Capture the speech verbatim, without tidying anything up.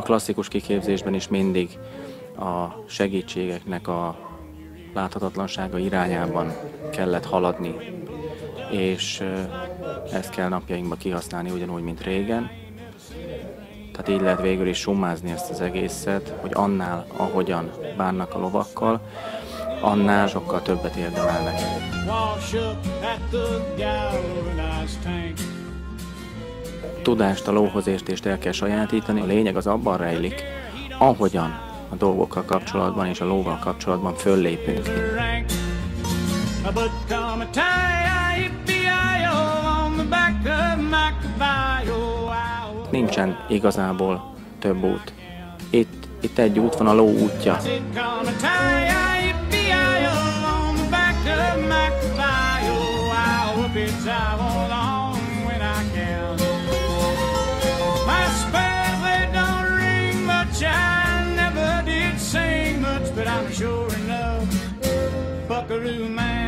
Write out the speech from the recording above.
klasszikus kiképzésben is mindig a segítségeknek a láthatatlansága irányában kellett haladni, és ezt kell napjainkban kihasználni ugyanúgy, mint régen. Tehát így lehet végül is summázni ezt az egészet, hogy annál, ahogyan bánnak a lovakkal, annál sokkal többet érdemelnek. Tudást, a lóhozértést el kell sajátítani, a lényeg az abban rejlik, ahogyan a dolgokkal kapcsolatban és a lóval kapcsolatban föllépünk. Nincsen igazából több út. Itt, itt egy út van, a ló útja. But I'm sure enough, buckaroo man.